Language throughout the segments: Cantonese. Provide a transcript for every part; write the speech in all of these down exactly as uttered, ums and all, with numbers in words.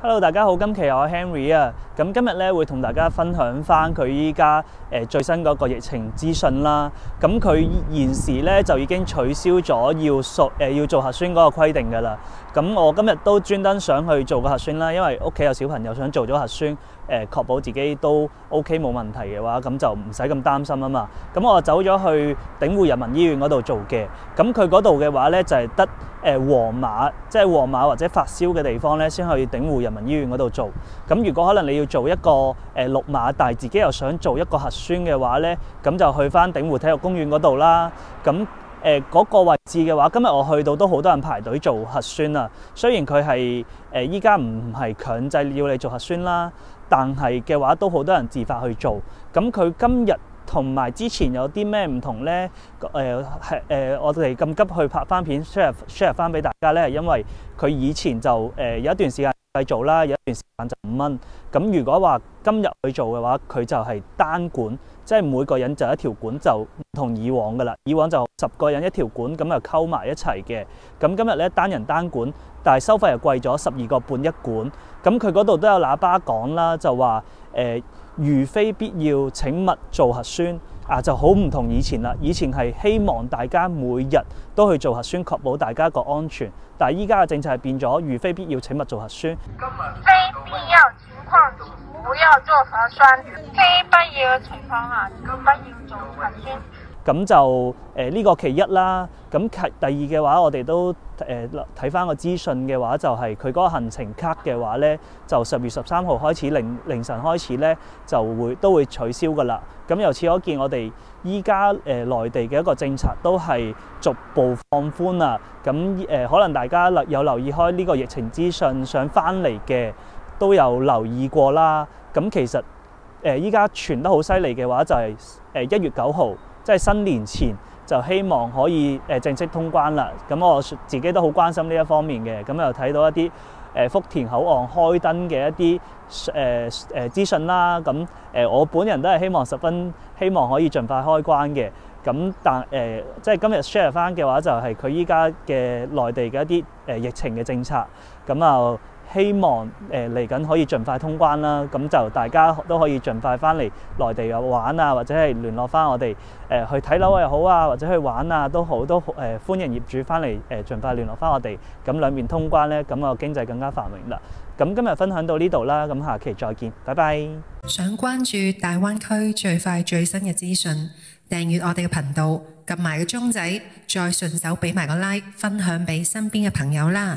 Hello， 大家好，今期我係 Henry 啊，咁今日咧會同大家分享翻佢依家誒最新嗰個疫情資訊啦。咁佢現時咧就已經取消咗要數誒要做核酸嗰個規定㗎啦。咁我今日都專登想去做個核酸啦，因為屋企有小朋友想做咗核酸，誒確保自己都 OK 冇問題嘅話，咁就唔使咁擔心啊嘛。咁我走咗去鼎湖人民醫院嗰度做嘅。咁佢嗰度嘅話咧就係得誒黃碼，即係黃碼或者發燒嘅地方咧，先去鼎湖人民醫院嗰度做。咁如果可能你要做一個誒綠碼，但係自己又想做一個核酸嘅話咧，咁就去翻鼎湖體育公園嗰度啦。咁誒嗰個位置嘅話，今日我去到都好多人排隊做核酸啊。雖然佢係誒依家唔係強制要你做核酸啦，但係嘅話都好多人自發去做。咁佢今日同埋之前有啲咩唔同咧？誒係誒，我哋咁急去拍翻片 share share 翻俾大家咧，係因為佢以前就誒、呃、有一段時間計做啦，有一段時間就五蚊。咁如果話今日去做嘅話，佢就係單管，即係每個人就一條管，就唔同以往噶啦。以往就十個人一條管，咁就溝埋一齊嘅。咁今日咧單人單管，但係收費又貴咗十二個半一管。咁佢嗰度都有喇叭講啦，就話誒、呃如非必要請勿做核酸啊，就好唔同以前啦。以前係希望大家每日都去做核酸，確保大家個安全。但係依家嘅政策係變咗，如非必要請勿做核酸。 非必要情況請不要做核酸。非必要情況下請不要做核酸。咁就誒呢、呃這個其一啦。咁其第二嘅話，我哋都誒睇翻個資訊嘅話，就係佢嗰個行程卡嘅話咧，就十月十三號開始凌凌晨開始咧，就會都會取消噶啦。咁由此可見，我哋依家誒內地嘅一個政策都係逐步放寬啦。咁誒、呃、可能大家有留意開呢個疫情資訊，想翻嚟嘅都有留意過啦。咁其實誒依家傳得好犀利嘅話，就係誒一月九號。即係新年前就希望可以誒正式通關啦。咁我自己都好關心呢一方面嘅。咁又睇到一啲誒福田口岸開燈嘅一啲誒誒資訊啦。咁誒我本人都係希望十分希望可以盡快開關嘅。咁但誒、呃、即係今日 share 翻嘅話，就係佢依家嘅內地嘅一啲誒疫情嘅政策。咁啊〜希望誒嚟緊可以盡快通關啦，咁就大家都可以盡快翻嚟內地玩啊，或者係聯絡翻我哋誒、呃、去睇樓又好啊，或者去玩啊都好，都誒、呃、歡迎業主翻嚟誒盡快聯絡翻我哋，咁兩邊通關咧，咁個經濟更加繁榮啦。咁今日分享到呢度啦，咁下期再見，拜拜。 想關注大灣區最快最新嘅資訊，訂閱我哋嘅頻道，撳埋個鐘仔，再順手俾埋個 like， 分享俾身邊嘅朋友啦。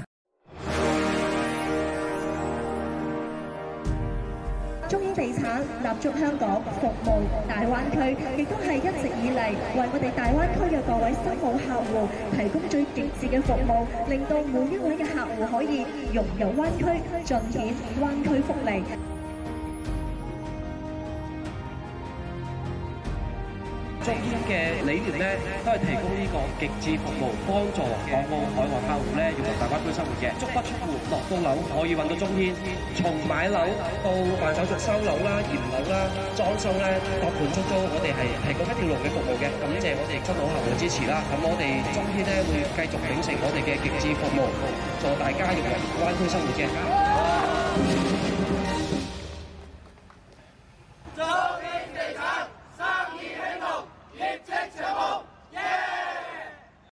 中英地產立足香港，服務大灣區，亦都係一直以嚟為我哋大灣區嘅各位新老客戶提供最極致嘅服務，令到每一位嘅客戶可以融入灣區，盡顯灣區福利。 中英嘅理念咧，都係提供呢個極致服務，幫助港澳海外客戶咧，融入大灣區生活嘅。足不出戶，落到樓可以揾到中天，從買樓到辦手續收樓啦、驗樓啦、裝修咧、託盤出租，我哋係提供一條龍嘅服務嘅。感謝我哋新老客戶嘅支持啦。咁我哋中天咧會繼續秉承我哋嘅極致服務，助大家融入灣區生活嘅。